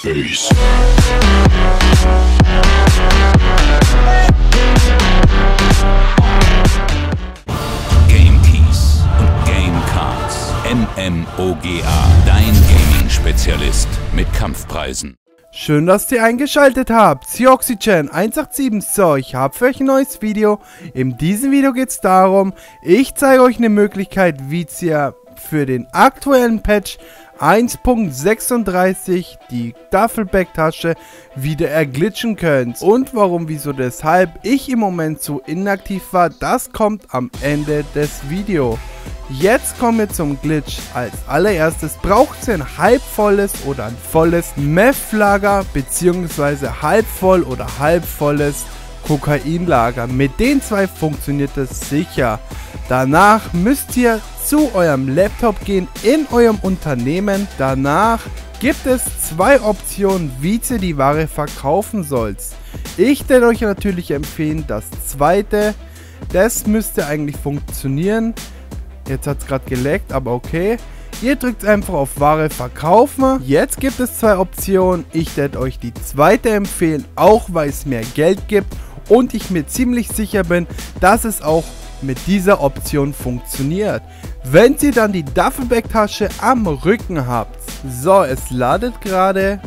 face. Game Keys und Game Cards. MMOGA, dein Gaming-Spezialist mit Kampfpreisen. Schön, dass ihr eingeschaltet habt. Cioxygen187 so, ich habe für euch ein neues Video. In diesem Video geht es darum, ich zeige euch eine Möglichkeit, wie ihr für den aktuellen Patch 1.36 die Duffelbag-Tasche wieder erglitschen könnt. Und warum, wieso, deshalb ich im Moment so inaktiv war, das kommt am Ende des Videos. Jetzt kommen wir zum Glitch. Als allererstes braucht ihr ein halbvolles oder ein volles Meth-Lager bzw. halbvoll oder halbvolles Kokainlager. Mit den zwei funktioniert es sicher. Danach müsst ihr zu eurem Laptop gehen in eurem Unternehmen. Danach gibt es zwei Optionen, wie ihr die Ware verkaufen sollt. Ich werde euch natürlich empfehlen, das zweite. Das müsste eigentlich funktionieren. Jetzt hat es gerade geleckt, aber okay. Ihr drückt einfach auf Ware verkaufen. Jetzt gibt es zwei Optionen. Ich werde euch die zweite empfehlen, auch weil es mehr Geld gibt. Und ich mir ziemlich sicher bin, dass es auch mit dieser Option funktioniert. Wenn ihr dann die Duffelbag-Tasche am Rücken habt. So, es ladet gerade.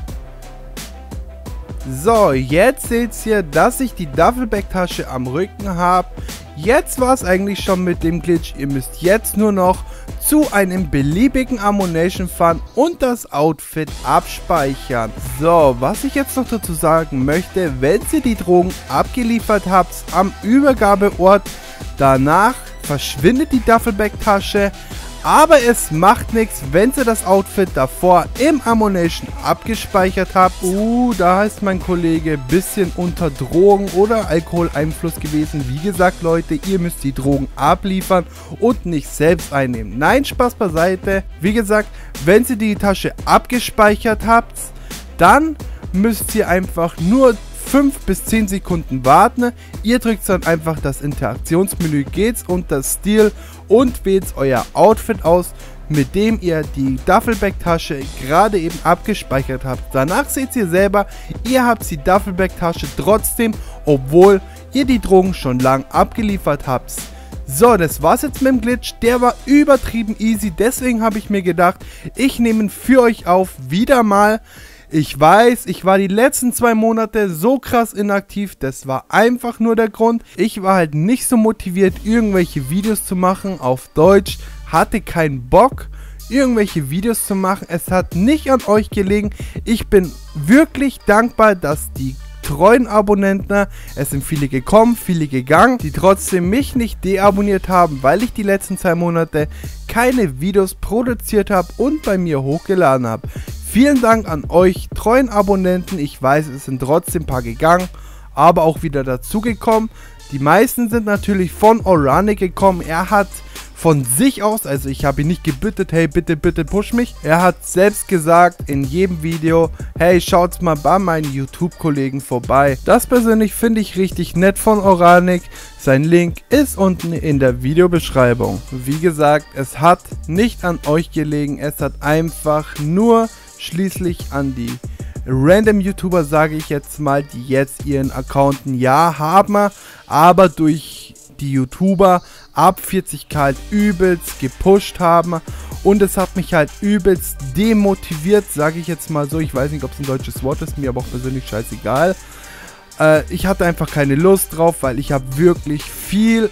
So, jetzt seht ihr, dass ich die Duffelbag-Tasche am Rücken habe. Jetzt war es eigentlich schon mit dem Glitch. Ihr müsst jetzt nur noch zu einem beliebigen Ammunition fahren und das Outfit abspeichern. So, was ich jetzt noch dazu sagen möchte, wenn ihr die Drogen abgeliefert habt am Übergabeort, danach verschwindet die Duffelbag-Tasche. Aber es macht nichts, wenn ihr das Outfit davor im Ammunition abgespeichert habt. Da ist mein Kollege ein bisschen unter Drogen- oder Alkoholeinfluss gewesen. Wie gesagt, Leute, ihr müsst die Drogen abliefern und nicht selbst einnehmen. Nein, Spaß beiseite. Wie gesagt, wenn ihr die Tasche abgespeichert habt, dann müsst ihr einfach nur 5 bis 10 Sekunden warten. Ihr drückt dann einfach das Interaktionsmenü, geht's unter Stil und wählt euer Outfit aus, mit dem ihr die Duffelbag-Tasche gerade eben abgespeichert habt. Danach seht ihr selber, ihr habt die Duffelbag-Tasche trotzdem, obwohl ihr die Drogen schon lang abgeliefert habt. So, das war's jetzt mit dem Glitch. Der war übertrieben easy, deswegen habe ich mir gedacht, ich nehme ihn für euch auf, wieder mal. Ich weiß, ich war die letzten 2 Monate so krass inaktiv, das war einfach nur der Grund. Ich war halt nicht so motiviert, irgendwelche Videos zu machen auf Deutsch, hatte keinen Bock, irgendwelche Videos zu machen. Es hat nicht an euch gelegen. Ich bin wirklich dankbar, dass die treuen Abonnenten, es sind viele gekommen, viele gegangen, die trotzdem mich nicht deabonniert haben, weil ich die letzten 2 Monate keine Videos produziert habe und bei mir hochgeladen habe. Vielen Dank an euch treuen Abonnenten. Ich weiß, es sind trotzdem ein paar gegangen, aber auch wieder dazugekommen. Die meisten sind natürlich von Oranik gekommen. Er hat von sich aus, also ich habe ihn nicht gebittet, hey bitte, bitte push mich. Er hat selbst gesagt in jedem Video, hey schaut mal bei meinen YouTube-Kollegen vorbei. Das persönlich finde ich richtig nett von Oranik. Sein Link ist unten in der Videobeschreibung. Wie gesagt, es hat nicht an euch gelegen, es hat einfach nur schließlich an die random YouTuber, sage ich jetzt mal, die jetzt ihren Account ein Jahr haben, aber durch die YouTuber ab 40k halt übelst gepusht haben und es hat mich halt übelst demotiviert, sage ich jetzt mal so. Ich weiß nicht, ob es ein deutsches Wort ist, mir aber auch persönlich scheißegal. Ich hatte einfach keine Lust drauf, weil ich habe wirklich viel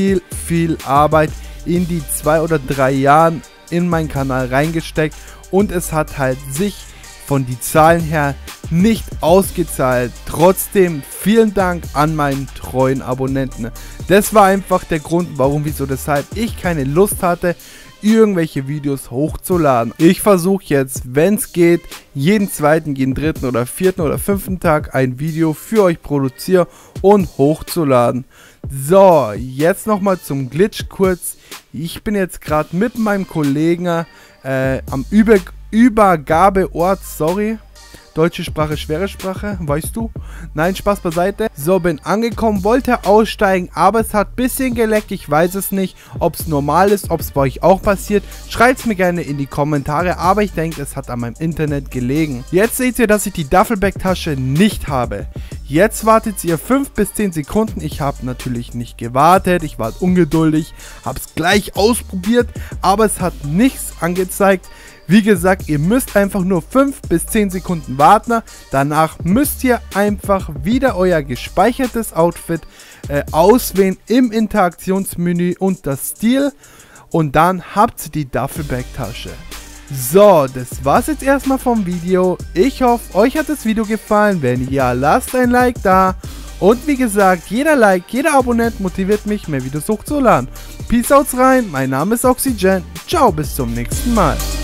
Arbeit in die 2 oder 3 Jahren in meinen Kanal reingesteckt und es hat halt sich von den Zahlen her nicht ausgezahlt. Trotzdem vielen Dank an meinen treuen Abonnenten. Das war einfach der Grund, warum, wieso, deshalb ich keine Lust hatte, irgendwelche Videos hochzuladen. Ich versuche jetzt, wenn es geht, jeden zweiten, jeden dritten oder vierten oder 5. Tag ein Video für euch produziere und hochzuladen. So, jetzt nochmal zum Glitch kurz. Ich bin jetzt gerade mit meinem Kollegen am Übergabeort, sorry. Deutsche Sprache, schwere Sprache, weißt du? Nein, Spaß beiseite. So, bin angekommen, wollte aussteigen, aber es hat ein bisschen geleckt. Ich weiß es nicht, ob es normal ist, ob es bei euch auch passiert. Schreibt es mir gerne in die Kommentare, aber ich denke, es hat an meinem Internet gelegen. Jetzt seht ihr, dass ich die Duffelbag-Tasche nicht habe. Jetzt wartet ihr 5 bis 10 Sekunden. Ich habe natürlich nicht gewartet, ich war ungeduldig, habe es gleich ausprobiert, aber es hat nichts angezeigt. Wie gesagt, ihr müsst einfach nur 5 bis 10 Sekunden warten. Danach müsst ihr einfach wieder euer gespeichertes Outfit auswählen im Interaktionsmenü und das Stil. Und dann habt ihr die Duffelbag-Tasche. So, das war's jetzt erstmal vom Video. Ich hoffe, euch hat das Video gefallen. Wenn ja, lasst ein Like da. Und wie gesagt, jeder Like, jeder Abonnent motiviert mich, mehr Videos hochzuladen. Peace out rein, mein Name ist Oxygen. Ciao, bis zum nächsten Mal.